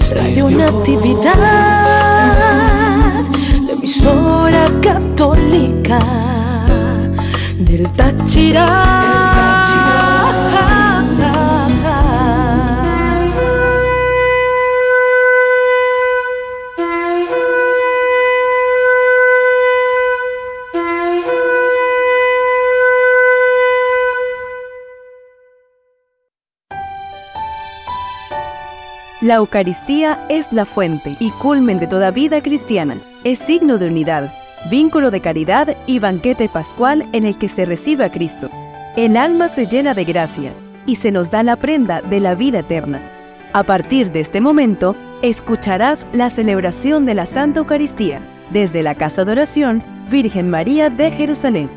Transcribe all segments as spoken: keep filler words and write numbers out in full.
Radio Natividad, la emisora católica del Táchira. La Eucaristía es la fuente y culmen de toda vida cristiana. Es signo de unidad, vínculo de caridad y banquete pascual en el que se recibe a Cristo. El alma se llena de gracia y se nos da la prenda de la vida eterna. A partir de este momento, escucharás la celebración de la Santa Eucaristía desde la Casa de Oración Virgen María de Jerusalén.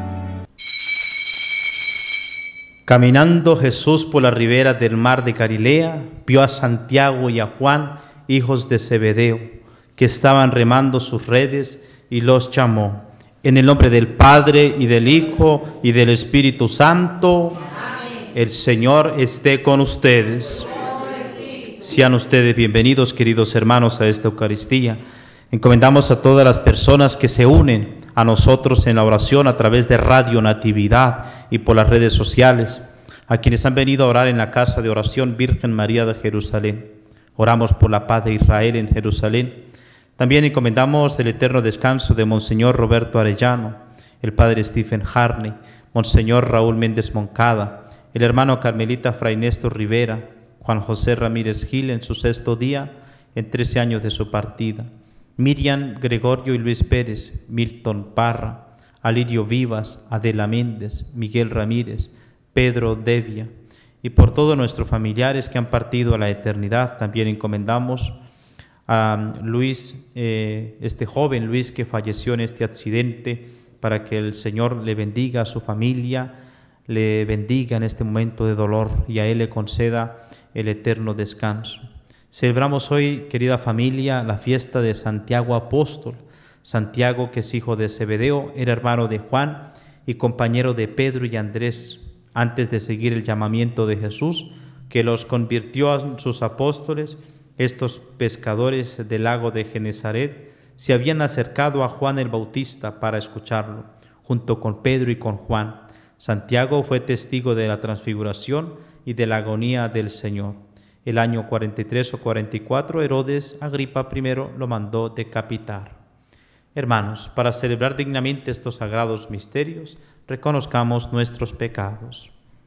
Caminando Jesús por la ribera del mar de Galilea, vio a Santiago y a Juan, hijos de Zebedeo, que estaban remando sus redes, y los llamó. En el nombre del Padre, y del Hijo, y del Espíritu Santo. Amén. El Señor esté con ustedes. Sean ustedes bienvenidos, queridos hermanos, a esta Eucaristía. Encomendamos a todas las personas que se unen a nosotros en la oración a través de Radio Natividad y por las redes sociales, a quienes han venido a orar en la Casa de Oración Virgen María de Jerusalén. Oramos por la paz de Israel en Jerusalén. También encomendamos el eterno descanso de Monseñor Roberto Arellano, el Padre Stephen Harney, Monseñor Raúl Méndez Moncada, el hermano carmelita Fray Néstor Rivera, Juan José Ramírez Gil en su sexto día, en trece años de su partida, Miriam Gregorio y Luis Pérez, Milton Parra, Alirio Vivas, Adela Méndez, Miguel Ramírez, Pedro Devia, y por todos nuestros familiares que han partido a la eternidad. También encomendamos a Luis, eh, este joven Luis que falleció en este accidente, para que el Señor le bendiga a su familia, le bendiga en este momento de dolor y a él le conceda el eterno descanso. Celebramos hoy, querida familia, la fiesta de Santiago Apóstol. Santiago, que es hijo de Zebedeo, era hermano de Juan y compañero de Pedro y Andrés, antes de seguir el llamamiento de Jesús, que los convirtió a sus apóstoles. Estos pescadores del lago de Genesaret se habían acercado a Juan el Bautista para escucharlo, junto con Pedro y con Juan. Santiago fue testigo de la transfiguración y de la agonía del Señor. El año cuarenta y tres o cuarenta y cuatro, Herodes Agripa primero lo mandó decapitar. Hermanos, para celebrar dignamente estos sagrados misterios, reconozcamos nuestros pecados.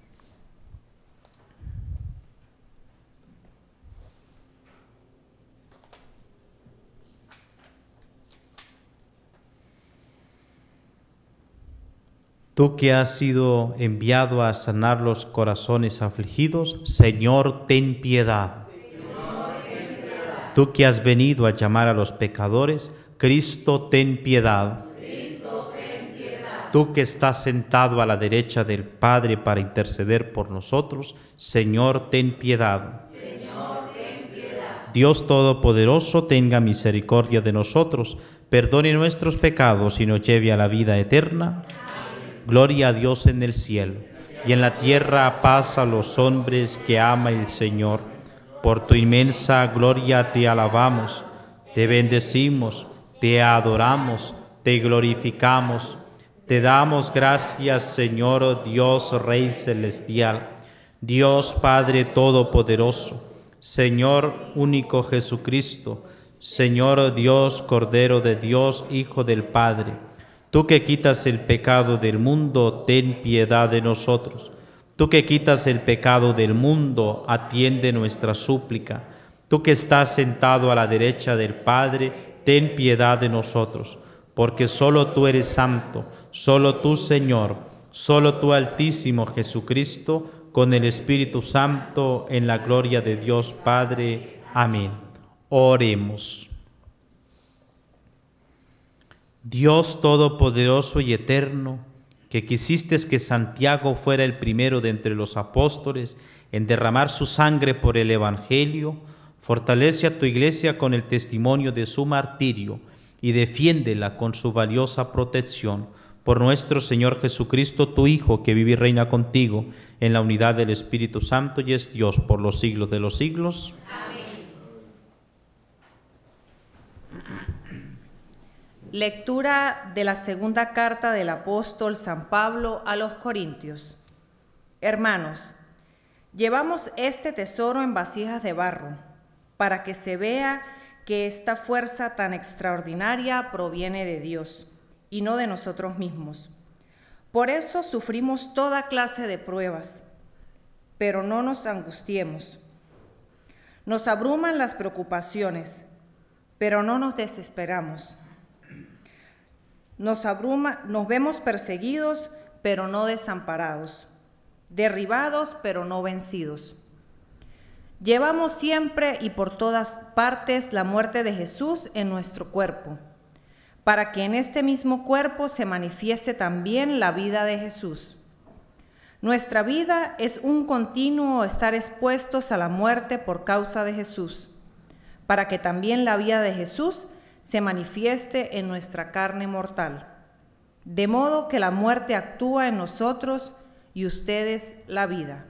Tú que has sido enviado a sanar los corazones afligidos, Señor, ten piedad. Señor, ten piedad. Tú que has venido a llamar a los pecadores, Cristo, ten piedad. Cristo, ten piedad. Tú que estás sentado a la derecha del Padre para interceder por nosotros, Señor, ten piedad. Señor, ten piedad. Dios Todopoderoso, tenga misericordia de nosotros, perdone nuestros pecados y nos lleve a la vida eterna. Gloria a Dios en el cielo, y en la tierra paz a los hombres que ama el Señor. Por tu inmensa gloria te alabamos, te bendecimos, te adoramos, te glorificamos. Te damos gracias, Señor Dios Rey Celestial, Dios Padre Todopoderoso, Señor único Jesucristo, Señor Dios Cordero de Dios, Hijo del Padre. Tú que quitas el pecado del mundo, ten piedad de nosotros. Tú que quitas el pecado del mundo, atiende nuestra súplica. Tú que estás sentado a la derecha del Padre, ten piedad de nosotros. Porque solo tú eres santo, solo tú, Señor, solo tú, Altísimo Jesucristo, con el Espíritu Santo, en la gloria de Dios Padre. Amén. Oremos. Dios Todopoderoso y Eterno, que quisiste que Santiago fuera el primero de entre los apóstoles en derramar su sangre por el Evangelio, fortalece a tu Iglesia con el testimonio de su martirio y defiéndela con su valiosa protección. Por nuestro Señor Jesucristo, tu Hijo, que vive y reina contigo en la unidad del Espíritu Santo y es Dios por los siglos de los siglos. Amén. Lectura de la segunda carta del apóstol San Pablo a los Corintios. Hermanos, llevamos este tesoro en vasijas de barro, para que se vea que esta fuerza tan extraordinaria proviene de Dios y no de nosotros mismos. Por eso sufrimos toda clase de pruebas, pero no nos angustiemos. Nos abruman las preocupaciones, pero no nos desesperamos. Nos abruma, nos vemos perseguidos, pero no desamparados, derribados, pero no vencidos. Llevamos siempre y por todas partes la muerte de Jesús en nuestro cuerpo, para que en este mismo cuerpo se manifieste también la vida de Jesús. Nuestra vida es un continuo estar expuestos a la muerte por causa de Jesús, para que también la vida de Jesús se manifieste en nuestra carne mortal, de modo que la muerte actúa en nosotros y ustedes la vida.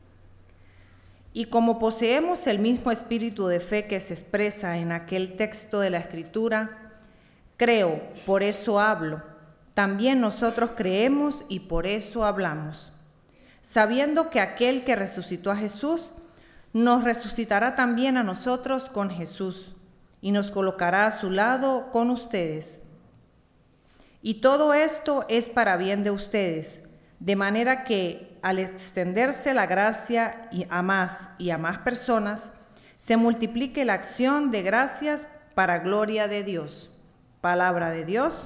Y como poseemos el mismo espíritu de fe que se expresa en aquel texto de la Escritura, creo, por eso hablo, también nosotros creemos y por eso hablamos, sabiendo que aquel que resucitó a Jesús nos resucitará también a nosotros con Jesús y nos colocará a su lado con ustedes. Y todo esto es para bien de ustedes, de manera que al extenderse la gracia a más y a más personas, se multiplique la acción de gracias para gloria de Dios. Palabra de Dios.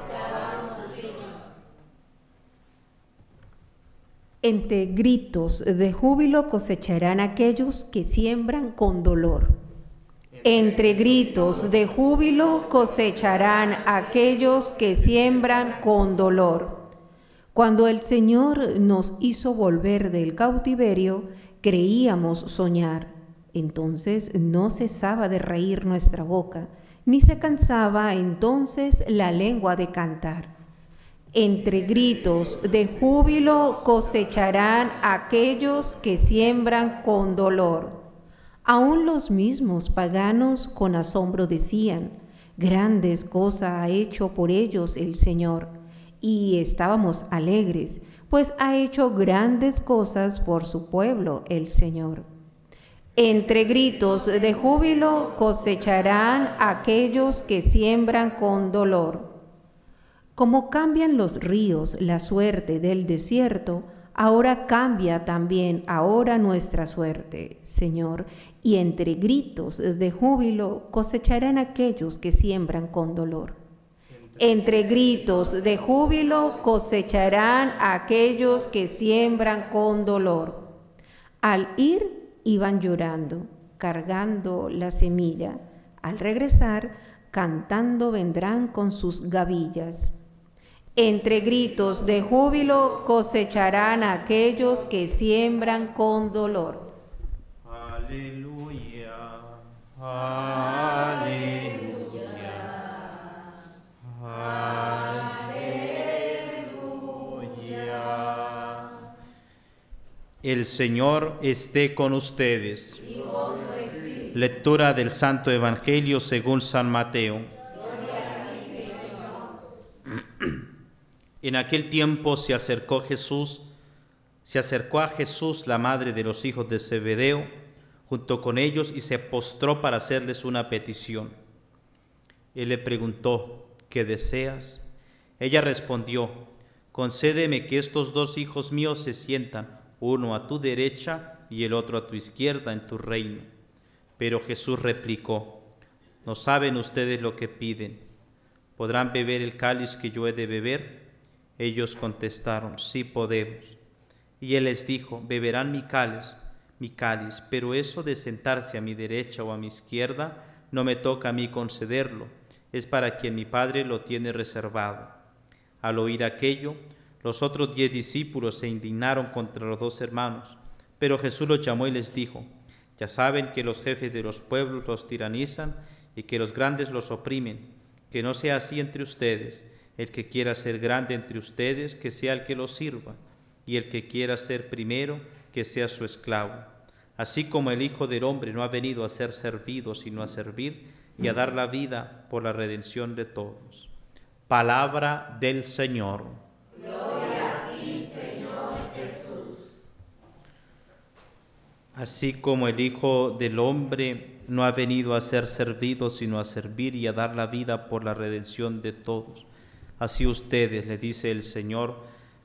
Entre gritos de júbilo cosecharán aquellos que siembran con dolor. Entre gritos de júbilo cosecharán aquellos que siembran con dolor. Cuando el Señor nos hizo volver del cautiverio, creíamos soñar. Entonces no cesaba de reír nuestra boca, ni se cansaba entonces la lengua de cantar. Entre gritos de júbilo cosecharán aquellos que siembran con dolor. Aún los mismos paganos con asombro decían, grandes cosas ha hecho por ellos el Señor. Y estábamos alegres, pues ha hecho grandes cosas por su pueblo el Señor. Entre gritos de júbilo cosecharán aquellos que siembran con dolor. Como cambian los ríos la suerte del desierto, ahora cambia también ahora nuestra suerte, Señor, y entre gritos de júbilo cosecharán aquellos que siembran con dolor. Entre gritos de júbilo cosecharán aquellos que siembran con dolor. Al ir iban llorando, cargando la semilla. Al regresar, cantando vendrán con sus gavillas. Entre gritos de júbilo cosecharán aquellos que siembran con dolor. Aleluya, aleluya. El Señor esté con ustedes. Y con tu espíritu. Lectura del Santo Evangelio según San Mateo. Gloria a ti, Señor. En aquel tiempo se acercó Jesús, se acercó a Jesús la madre de los hijos de Zebedeo, junto con ellos, y se postró para hacerles una petición. Él le preguntó, ¿qué deseas? Ella respondió, concédeme que estos dos hijos míos se sientan, uno a tu derecha y el otro a tu izquierda en tu reino. Pero Jesús replicó, ¿no saben ustedes lo que piden? ¿Podrán beber el cáliz que yo he de beber? Ellos contestaron, sí podemos. Y él les dijo, beberán mi cáliz, mi cáliz, pero eso de sentarse a mi derecha o a mi izquierda no me toca a mí concederlo, es para quien mi Padre lo tiene reservado. Al oír aquello, los otros diez discípulos se indignaron contra los dos hermanos, pero Jesús los llamó y les dijo, ya saben que los jefes de los pueblos los tiranizan y que los grandes los oprimen, que no sea así entre ustedes. El que quiera ser grande entre ustedes, que sea el que los sirva, y el que quiera ser primero, que sea su esclavo. Así como el Hijo del Hombre no ha venido a ser servido, sino a servir y a dar la vida por la redención de todos. Palabra del Señor. Gloria a ti, Señor Jesús. Así como el Hijo del Hombre no ha venido a ser servido, sino a servir y a dar la vida por la redención de todos. Así ustedes, le dice el Señor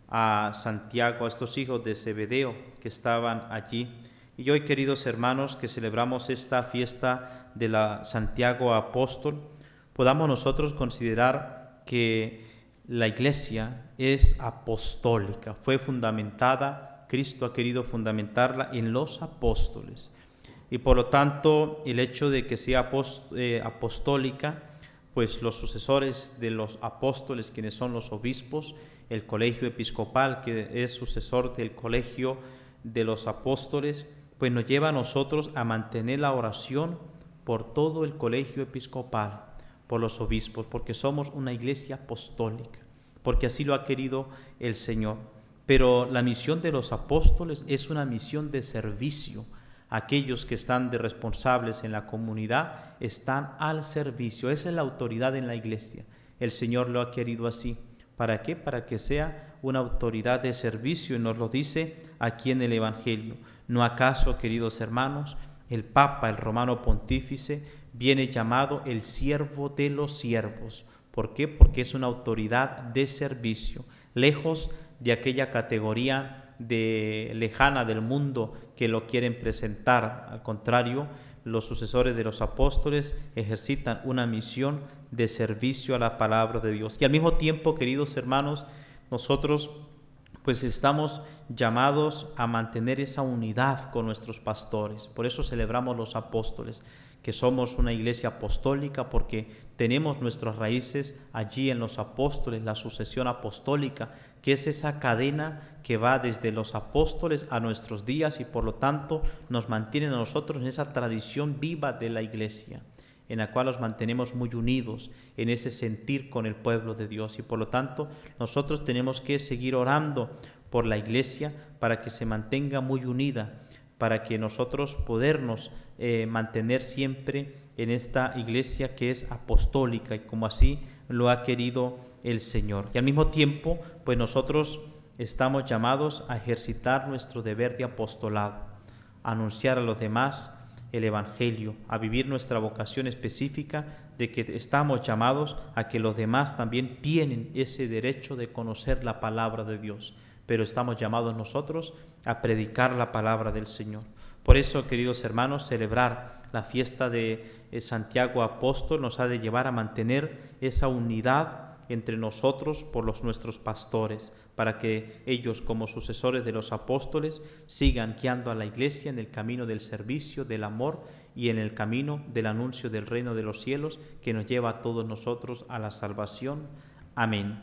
a Santiago, a estos hijos de Zebedeo que estaban allí. Y hoy, queridos hermanos, que celebramos esta fiesta de la Santiago Apóstol, podamos nosotros considerar que la Iglesia es apostólica, fue fundamentada, Cristo ha querido fundamentarla en los apóstoles. Y por lo tanto, el hecho de que sea apost eh, apostólica, pues los sucesores de los apóstoles, quienes son los obispos, el colegio episcopal, que es sucesor del colegio de los apóstoles, pues nos lleva a nosotros a mantener la oración por todo el colegio episcopal, por los obispos, porque somos una iglesia apostólica, porque así lo ha querido el Señor. Pero la misión de los apóstoles es una misión de servicio. Aquellos que están de responsables en la comunidad están al servicio. Esa es la autoridad en la iglesia. El Señor lo ha querido así. ¿Para qué? Para que sea una autoridad de servicio, y nos lo dice aquí en el Evangelio. ¿No acaso, queridos hermanos, el Papa, el Romano Pontífice, viene llamado el siervo de los siervos? ¿Por qué? Porque es una autoridad de servicio, lejos de aquella categoría de lejana del mundo que lo quieren presentar. Al contrario, los sucesores de los apóstoles ejercitan una misión de servicio a la palabra de Dios. Y al mismo tiempo, queridos hermanos, nosotros pues estamos llamados a mantener esa unidad con nuestros pastores. Por eso celebramos los apóstoles, que somos una iglesia apostólica, porque tenemos nuestras raíces allí en los apóstoles, la sucesión apostólica, que es esa cadena que va desde los apóstoles a nuestros días, y por lo tanto nos mantiene a nosotros en esa tradición viva de la iglesia, en la cual nos mantenemos muy unidos en ese sentir con el pueblo de Dios. Y por lo tanto nosotros tenemos que seguir orando por la iglesia para que se mantenga muy unida, para que nosotros podernos eh, mantener siempre en esta iglesia que es apostólica, y como así lo ha querido el Señor. Y al mismo tiempo, pues nosotros estamos llamados a ejercitar nuestro deber de apostolado, a anunciar a los demás el Evangelio, a vivir nuestra vocación específica de que estamos llamados a que los demás también tienen ese derecho de conocer la palabra de Dios, pero estamos llamados nosotros a predicar la palabra del Señor. Por eso, queridos hermanos, celebrar la fiesta de Santiago Apóstol nos ha de llevar a mantener esa unidad entre nosotros por los nuestros pastores, para que ellos, como sucesores de los apóstoles, sigan guiando a la iglesia en el camino del servicio, del amor y en el camino del anuncio del reino de los cielos, que nos lleva a todos nosotros a la salvación. Amén.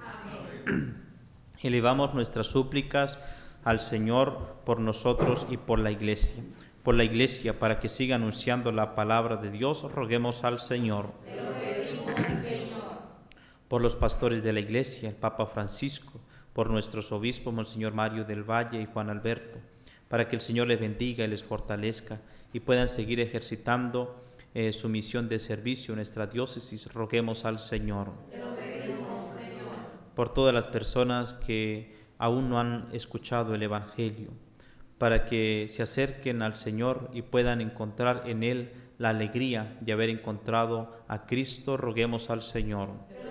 Amén. Elevamos nuestras súplicas al Señor por nosotros y por la iglesia. Por la iglesia, para que siga anunciando la palabra de Dios, roguemos al Señor. Te lo pedimos, Señor. Por los pastores de la iglesia, el Papa Francisco, por nuestros obispos, Monseñor Mario del Valle y Juan Alberto, para que el Señor les bendiga y les fortalezca y puedan seguir ejercitando eh, su misión de servicio en nuestra diócesis, roguemos al Señor. Te lo pedimos, Señor. Por todas las personas que aún no han escuchado el Evangelio, para que se acerquen al Señor y puedan encontrar en Él la alegría de haber encontrado a Cristo, roguemos al Señor.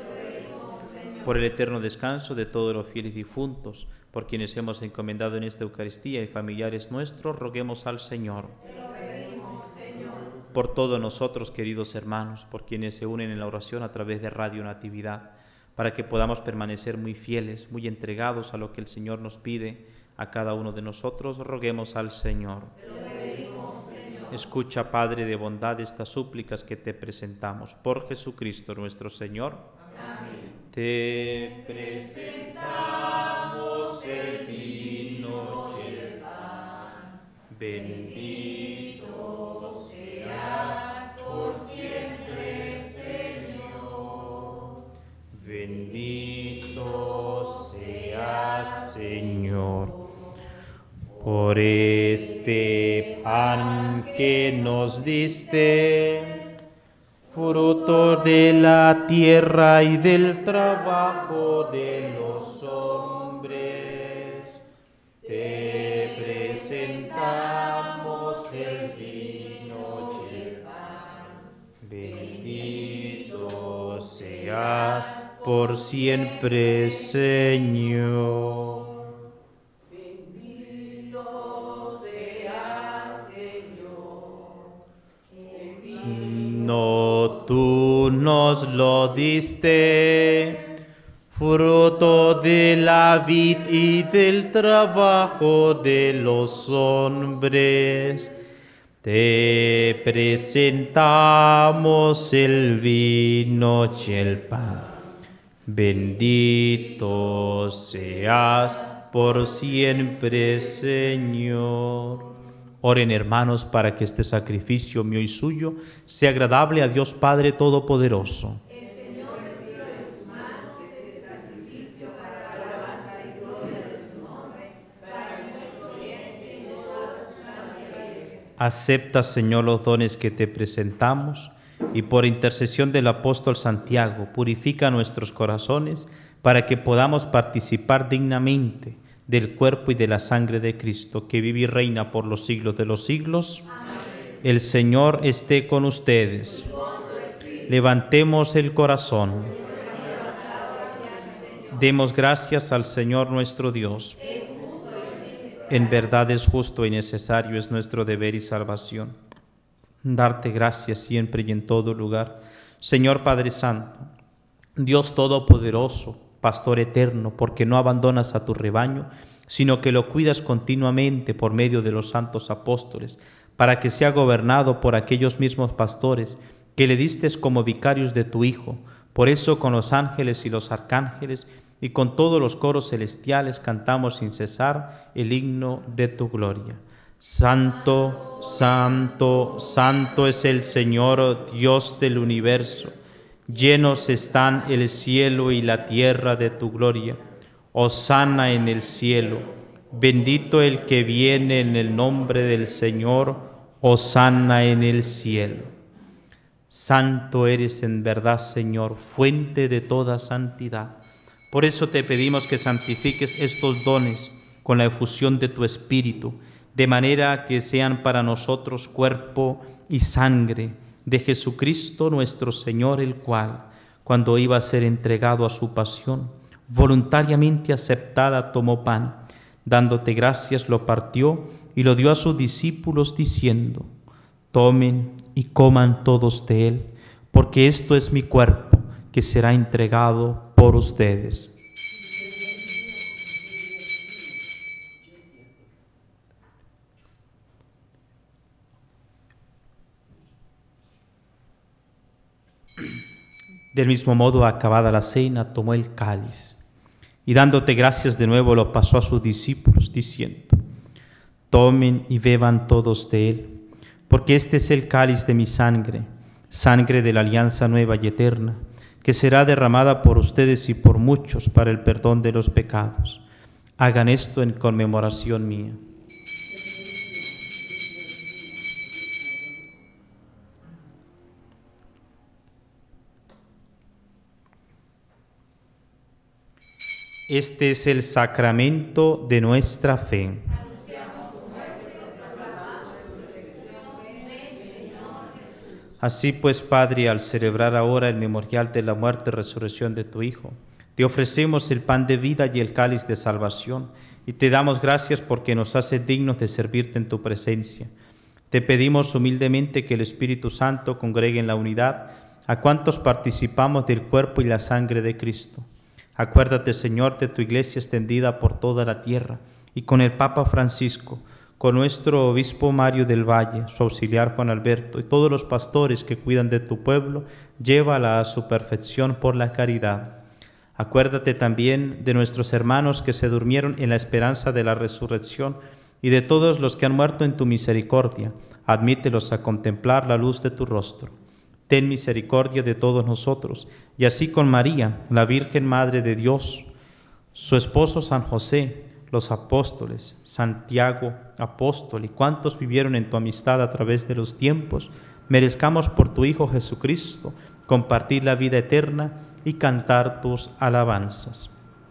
Por el eterno descanso de todos los fieles difuntos, por quienes hemos encomendado en esta Eucaristía y familiares nuestros, roguemos al Señor. Te lo pedimos, Señor. Por todos nosotros, queridos hermanos, por quienes se unen en la oración a través de Radio Natividad, para que podamos permanecer muy fieles, muy entregados a lo que el Señor nos pide a cada uno de nosotros, roguemos al Señor. Te lo pedimos, Señor. Escucha, Padre de bondad, estas súplicas que te presentamos. Por Jesucristo nuestro Señor. Amén. Te presentamos el vino y el pan. Bendito seas por siempre, Señor. Bendito seas, Señor, por este pan que nos diste. fruto de la tierra y del trabajo de los hombres, te presentamos el vino y el pan. Bendito seas por siempre, Señor. No, tú nos lo diste, fruto de la vid y del trabajo de los hombres. Te presentamos el vino y el pan. Bendito seas por siempre, Señor. Oren, hermanos, para que este sacrificio mío y suyo sea agradable a Dios Padre Todopoderoso. El Señor reciba de tus manos este sacrificio para la alabanza y gloria de su nombre, para nuestro bien y de toda su santa iglesia. Acepta, Señor, los dones que te presentamos y por intercesión del apóstol Santiago, purifica nuestros corazones para que podamos participar dignamente del cuerpo y de la sangre de Cristo, que vive y reina por los siglos de los siglos. Amén. El Señor esté con ustedes. Levantemos el corazón. Demos gracias al Señor nuestro Dios. En verdad es justo y necesario, es nuestro deber y salvación. Darte gracias siempre y en todo lugar. Señor Padre Santo, Dios Todopoderoso, Pastor eterno, porque no abandonas a tu rebaño, sino que lo cuidas continuamente por medio de los santos apóstoles, para que sea gobernado por aquellos mismos pastores que le distes como vicarios de tu Hijo. Por eso con los ángeles y los arcángeles y con todos los coros celestiales cantamos sin cesar el himno de tu gloria. Santo, santo, santo es el Señor, Dios del universo. Llenos están el cielo y la tierra de tu gloria. Hosana en el cielo. Bendito el que viene en el nombre del Señor. Hosana en el cielo. Santo eres en verdad, Señor, fuente de toda santidad. Por eso te pedimos que santifiques estos dones con la efusión de tu Espíritu, de manera que sean para nosotros cuerpo y sangre de Jesucristo nuestro Señor, el cual, cuando iba a ser entregado a su pasión, voluntariamente aceptada, tomó pan, dándote gracias, lo partió y lo dio a sus discípulos, diciendo: tomen y coman todos de él, porque esto es mi cuerpo, que será entregado por ustedes. Del mismo modo, acabada la cena, tomó el cáliz y dándote gracias de nuevo lo pasó a sus discípulos, diciendo: tomen y beban todos de él, porque este es el cáliz de mi sangre, sangre de la alianza nueva y eterna, que será derramada por ustedes y por muchos para el perdón de los pecados. Hagan esto en conmemoración mía. Este es el sacramento de nuestra fe. Así pues, Padre, al celebrar ahora el memorial de la muerte y resurrección de tu Hijo, te ofrecemos el pan de vida y el cáliz de salvación, y te damos gracias porque nos haces dignos de servirte en tu presencia. Te pedimos humildemente que el Espíritu Santo congregue en la unidad a cuantos participamos del cuerpo y la sangre de Cristo. Acuérdate, Señor, de tu iglesia extendida por toda la tierra, y con el Papa Francisco, con nuestro obispo Mario del Valle, su auxiliar Juan Alberto, y todos los pastores que cuidan de tu pueblo, llévala a su perfección por la caridad. Acuérdate también de nuestros hermanos que se durmieron en la esperanza de la resurrección, y de todos los que han muerto en tu misericordia. Admítelos a contemplar la luz de tu rostro. Ten misericordia de todos nosotros, y así con María, la Virgen Madre de Dios, su esposo San José, los apóstoles, Santiago, apóstol, y cuantos vivieron en tu amistad a través de los tiempos, merezcamos por tu Hijo Jesucristo compartir la vida eterna y cantar tus alabanzas.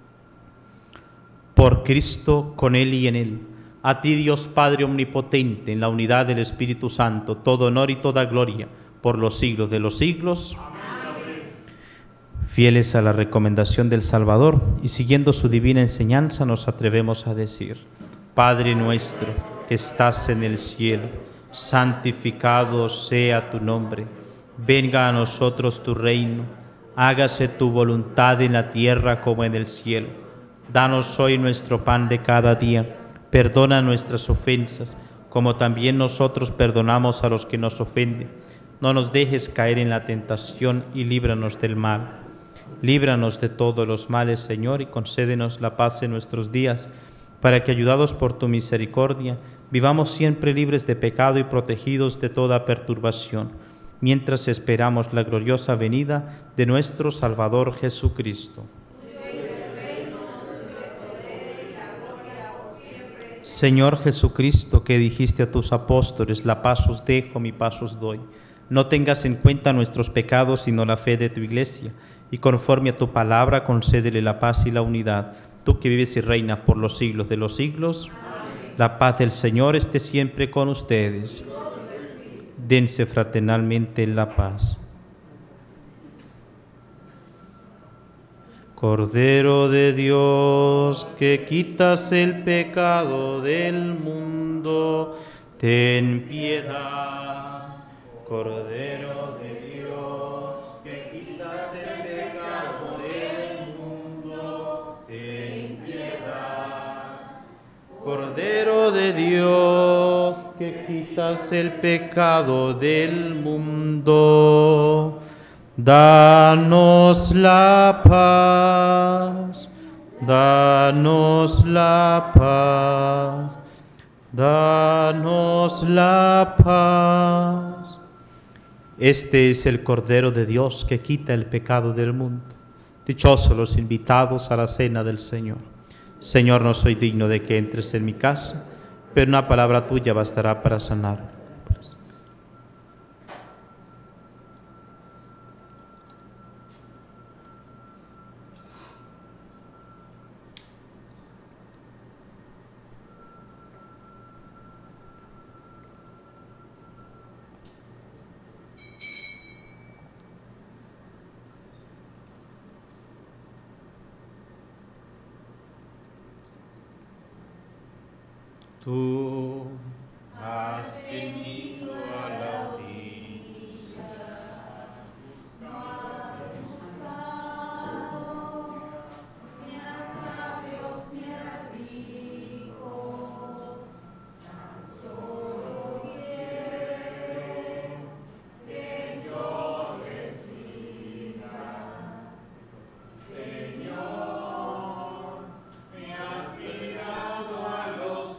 Por Cristo, con Él y en Él, a ti Dios Padre Omnipotente, en la unidad del Espíritu Santo, todo honor y toda gloria, por los siglos de los siglos. Amén. Fieles a la recomendación del Salvador y siguiendo su divina enseñanza, nos atrevemos a decir: Padre nuestro que estás en el cielo, santificado sea tu nombre. Venga a nosotros tu reino, hágase tu voluntad en la tierra como en el cielo. Danos hoy nuestro pan de cada día, perdona nuestras ofensas, como también nosotros perdonamos a los que nos ofenden. No nos dejes caer en la tentación y líbranos del mal. Líbranos de todos los males, Señor, y concédenos la paz en nuestros días, para que, ayudados por tu misericordia, vivamos siempre libres de pecado y protegidos de toda perturbación, mientras esperamos la gloriosa venida de nuestro Salvador Jesucristo. Señor Jesucristo, que dijiste a tus apóstoles: la paz os dejo, mi paz os doy. No tengas en cuenta nuestros pecados, sino la fe de tu Iglesia, y conforme a tu palabra concédele la paz y la unidad. Tú que vives y reinas por los siglos de los siglos. Amén. La paz del Señor esté siempre con ustedes. Dense fraternalmente la paz. Cordero de Dios, que quitas el pecado del mundo, ten piedad. Cordero de Dios, que quitas el pecado del mundo, ten piedad. Cordero de Dios, que quitas el pecado del mundo, danos la paz, danos la paz, danos la paz. Este es el Cordero de Dios que quita el pecado del mundo. Dichosos los invitados a la cena del Señor. Señor, no soy digno de que entres en mi casa, pero una palabra tuya bastará para sanar. Tú has venido a la orilla, no has buscado ni a sabios ni a ricos, tan solo quieres que yo te siga. Señor, me has mirado a los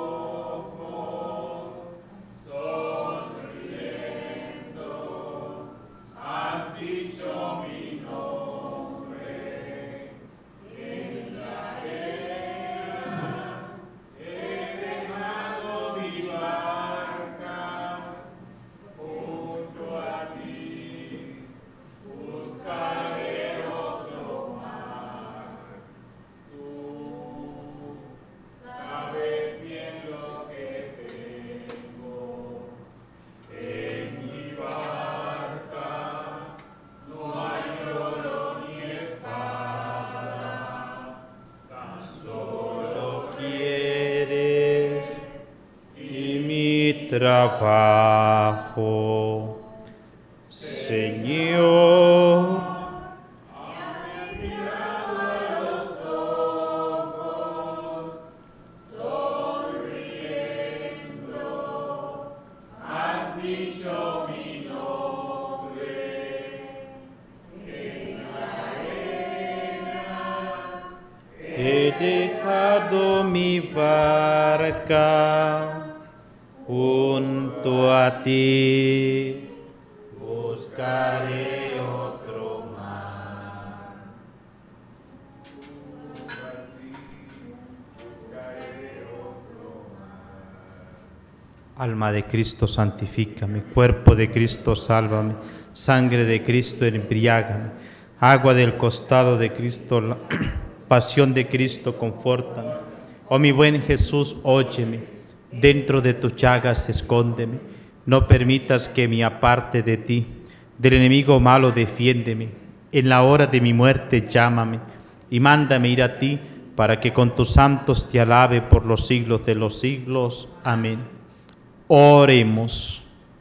trabajo. Señor, me has mirado a los ojos, sonriendo, has dicho mi nombre, en la arena he dejado mi barca. Junto a ti buscaré otro mar. Junto a ti buscaré otro mar. Alma de Cristo, santifícame. Cuerpo de Cristo, sálvame. Sangre de Cristo, embriágame. Agua del costado de Cristo, la pasión de Cristo, confórtame. Oh mi buen Jesús, óyeme. Dentro de tus llagas, escóndeme. No permitas que me aparte de ti. Del enemigo malo, defiéndeme. En la hora de mi muerte, llámame. Y mándame ir a ti, para que con tus santos te alabe por los siglos de los siglos. Amén. Oremos.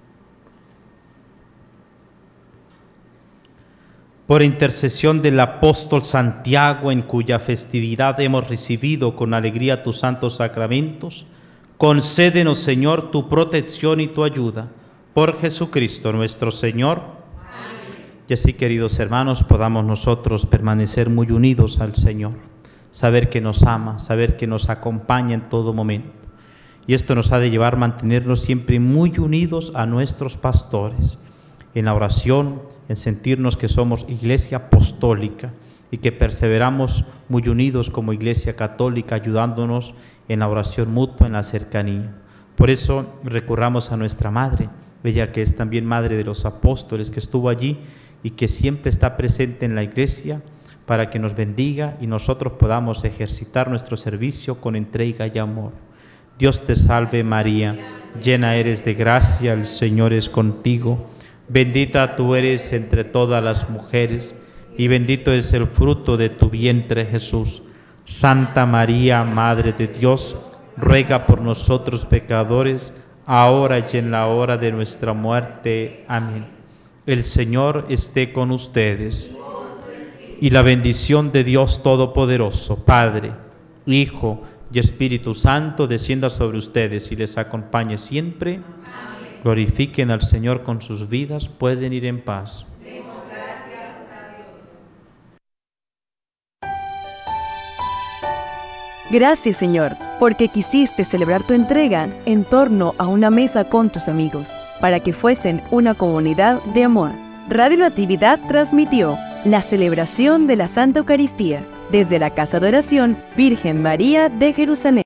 Por intercesión del apóstol Santiago, en cuya festividad hemos recibido con alegría tus santos sacramentos, concédenos, Señor, tu protección y tu ayuda. Por Jesucristo nuestro Señor. Amén. Y así, queridos hermanos, podamos nosotros permanecer muy unidos al Señor, saber que nos ama, saber que nos acompaña en todo momento. Y esto nos ha de llevar a mantenernos siempre muy unidos a nuestros pastores, en la oración, en sentirnos que somos iglesia apostólica y que perseveramos muy unidos como iglesia católica, ayudándonos en la oración mutua, en la cercanía. Por eso recurramos a nuestra Madre, ella que es también Madre de los Apóstoles, que estuvo allí y que siempre está presente en la iglesia para que nos bendiga y nosotros podamos ejercitar nuestro servicio con entrega y amor. Dios te salve María, llena eres de gracia, el Señor es contigo. Bendita tú eres entre todas las mujeres, y bendito es el fruto de tu vientre, Jesús. Santa María, Madre de Dios, ruega por nosotros pecadores, ahora y en la hora de nuestra muerte. Amén. El Señor esté con ustedes. Y la bendición de Dios Todopoderoso, Padre, Hijo y Espíritu Santo, descienda sobre ustedes y les acompañe siempre. Glorifiquen al Señor con sus vidas, pueden ir en paz. Gracias, Señor, porque quisiste celebrar tu entrega en torno a una mesa con tus amigos, para que fuesen una comunidad de amor. Radio Natividad transmitió la celebración de la Santa Eucaristía desde la Casa de Oración Virgen María de Jerusalén.